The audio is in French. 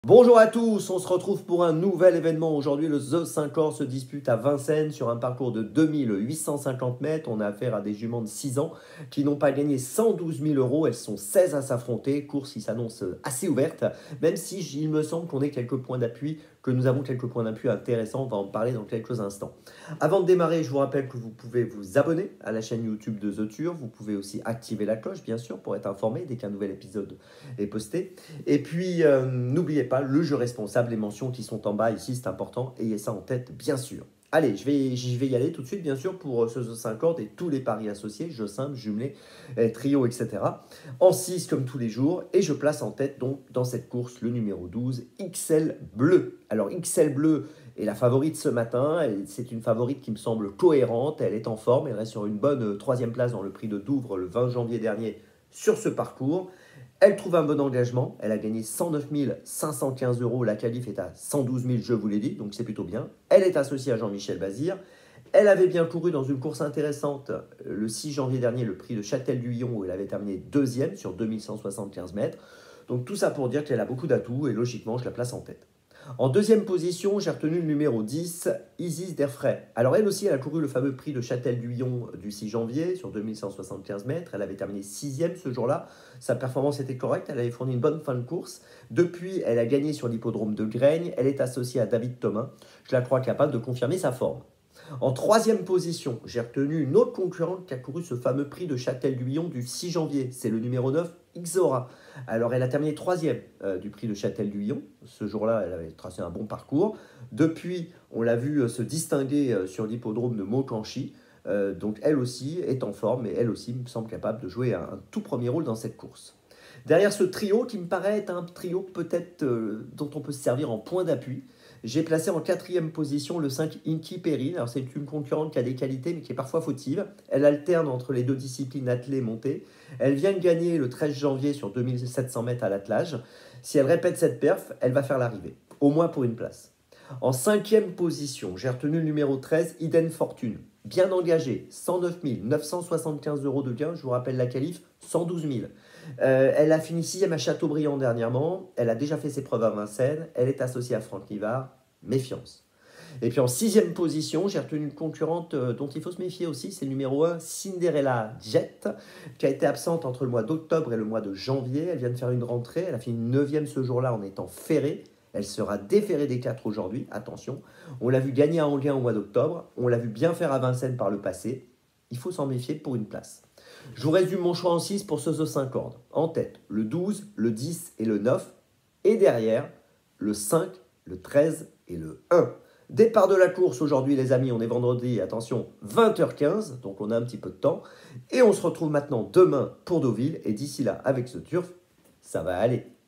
Bonjour à tous, on se retrouve pour un nouvel événement. Aujourd'hui, le The 5 Or se dispute à Vincennes sur un parcours de 2850 mètres. On a affaire à des juments de 6 ans qui n'ont pas gagné 112 000 euros. Elles sont 16 à s'affronter. Course qui s'annonce assez ouverte, même si il me semble qu'on ait quelques points d'appui, que nous avons quelques points d'appui intéressants. On va en parler dans quelques instants. Avant de démarrer, je vous rappelle que vous pouvez vous abonner à la chaîne YouTube de The Turf. Vous pouvez aussi activer la cloche, bien sûr, pour être informé dès qu'un nouvel épisode est posté. Et puis, n'oubliez pas le jeu responsable, les mentions qui sont en bas ici, c'est important, ayez ça en tête, bien sûr. Allez, je vais y aller tout de suite, bien sûr, pour ce 5 cordes et tous les paris associés, jeu simple, jumelé, trio, etc. En 6 comme tous les jours, et je place en tête donc dans cette course le numéro 12, XL Bleu. Alors XL Bleu est la favorite ce matin, c'est une favorite qui me semble cohérente, elle est en forme, elle reste sur une bonne troisième place dans le prix de Douvres le 20 janvier dernier sur ce parcours. Elle trouve un bon engagement, elle a gagné 109 515 euros, la qualif est à 112 000, je vous l'ai dit, donc c'est plutôt bien. Elle est associée à Jean-Michel Bazir. Elle avait bien couru dans une course intéressante le 6 janvier dernier, le prix de Châtel-Guyon, où elle avait terminé deuxième sur 2175 mètres. Donc tout ça pour dire qu'elle a beaucoup d'atouts et logiquement, je la place en tête. En deuxième position, j'ai retenu le numéro 10, Isis Derfray. Alors elle aussi, elle a couru le fameux prix de Châtel-Guyon du 6 janvier sur 2175 mètres. Elle avait terminé 6e ce jour-là. Sa performance était correcte, elle avait fourni une bonne fin de course. Depuis, elle a gagné sur l'hippodrome de Graignes. Elle est associée à David Thomas. Je la crois capable de confirmer sa forme. En troisième position, j'ai retenu une autre concurrente qui a couru ce fameux prix de Châtel-Guyon du 6 janvier. C'est le numéro 9, Xora. Alors, elle a terminé troisième du prix de Châtel-Guyon. Ce jour-là, elle avait tracé un bon parcours. Depuis, on l'a vu se distinguer sur l'hippodrome de Montcanchy. Donc, elle aussi est en forme et elle aussi me semble capable de jouer un tout premier rôle dans cette course. Derrière ce trio, qui me paraît être un trio peut-être dont on peut se servir en point d'appui, j'ai placé en quatrième position le 5 Inky Perrine. Alors c'est une concurrente qui a des qualités mais qui est parfois fautive. Elle alterne entre les deux disciplines attelée et montée. Elle vient de gagner le 13 janvier sur 2700 mètres à l'attelage. Si elle répète cette perf, elle va faire l'arrivée, au moins pour une place. En cinquième position, j'ai retenu le numéro 13, Eden Fortune. Bien engagée, 109 975 euros de gain. Je vous rappelle la qualif, 112 000. Elle a fini 6e à Châteaubriand dernièrement. Elle a déjà fait ses preuves à Vincennes. Elle est associée à Franck Livard. Méfiance. Et puis en 6e position, j'ai retenu une concurrente dont il faut se méfier aussi. C'est le numéro 1, Cinderella Jet, qui a été absente entre le mois d'octobre et le mois de janvier. Elle vient de faire une rentrée. Elle a fini 9e ce jour-là en étant ferrée. Elle sera déférée des 4 aujourd'hui, attention. On l'a vu gagner à Anguin au mois d'octobre. On l'a vu bien faire à Vincennes par le passé. Il faut s'en méfier pour une place. Je vous résume mon choix en 6 pour ce The 5 cordes. En tête, le 12, le 10 et le 9. Et derrière, le 5, le 13 et le 1. Départ de la course aujourd'hui les amis, on est vendredi, attention, 20h15, donc on a un petit peu de temps. Et on se retrouve maintenant demain pour Deauville. Et d'ici là, avec ce turf, ça va aller.